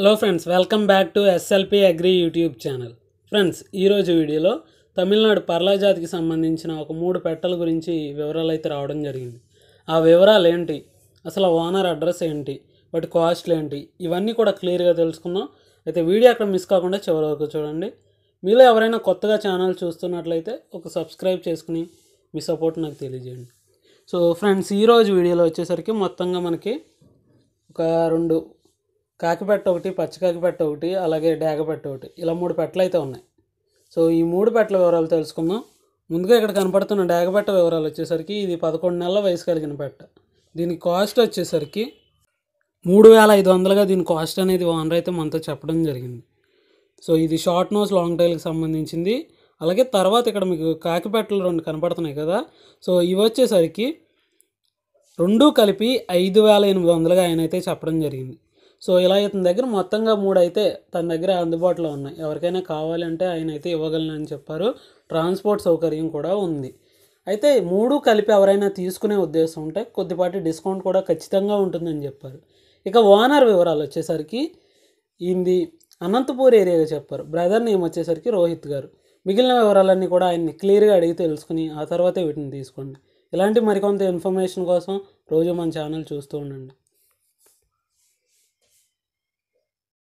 Hello friends, welcome back to SLP agri YouTube channel. Friends, ఈరోజు వీడియోలో తమిళనాడు పర్లా జాతికి సంబంధించిన ఒక 3 పెట్టల గురించి వివరాలు అయితే రావడం జరిగింది. ఆ వివరాలు ఏంటి, అసలు ఓనర్ అడ్రస్ ఏంటి, వాటి కాస్ట్లు ఏంటి, ఇవన్నీ కూడా క్లియర్గా తెలుసుకుందాం. అయితే వీడియో అక్కడ మిస్ కాకుండా చివరి వరకు చూడండి. మీలో ఎవరైనా కొత్తగా ఛానల్ చూస్తున్నట్లయితే ఒక సబ్స్క్రైబ్ చేసుకుని మీ సపోర్ట్ నాకు తెలియజేయండి. సో ఫ్రెండ్స్, ఈరోజు వీడియోలో వచ్చేసరికి మొత్తంగా మనకి ఒక 2 కాకిపెట్ట ఒకటి, పచ్చకాకిపెట్ట ఒకటి, అలాగే డేగపెట్ట ఒకటి, ఇలా 3 పెట్టలు అయితే ఉన్నాయి. సో ఈ 3 పెట్టల వివరాలు తెలుసుకుందాం. ముందుగా ఇక్కడ కనపడుతున్న డేగపెట్ట వివరాలు వచ్చేసరికి ఇది 11 నెలల వయసు కలిగిన పెట్ట. దీని కాస్ట్ వచ్చేసరికి 3,500గా దీని కాస్ట్ అనేది ఓనర్ అయితే మనతో చెప్పడం జరిగింది. సో ఇది షార్ట్ నోస్ లాంగ్ టైల్కి సంబంధించింది. అలాగే తర్వాత ఇక్కడ మీకు కాకిపెట్టలు 2 కనపడుతున్నాయి కదా. సో ఇవి వచ్చేసరికి 2 కలిపి 5,800గా ఆయన అయితే చెప్పడం జరిగింది. సో ఇలా ఇతని దగ్గర మొత్తంగా 3 అయితే తన దగ్గర అందుబాటులో ఉన్నాయి. ఎవరికైనా కావాలంటే ఆయన అయితే ఇవ్వగలనని చెప్పారు. ట్రాన్స్పోర్ట్ సౌకర్యం కూడా ఉంది. అయితే 3 కలిపి ఎవరైనా తీసుకునే ఉద్దేశం ఉంటే కొద్దిపాటి డిస్కౌంట్ కూడా ఖచ్చితంగా ఉంటుందని చెప్పారు. ఇక ఓనర్ వివరాలు వచ్చేసరికి ఇది అనంతపూర్ ఏరియాగా చెప్పారు. బ్రదర్ నేమ్ వచ్చేసరికి రోహిత్ గారు. మిగిలిన వివరాలన్నీ కూడా ఆయన్ని క్లియర్గా అడిగి తెలుసుకుని ఆ తర్వాతే వీటిని తీసుకోండి. ఇలాంటి మరికొంత ఇన్ఫర్మేషన్ కోసం రోజు మన ఛానల్ చూస్తూ ఉండండి.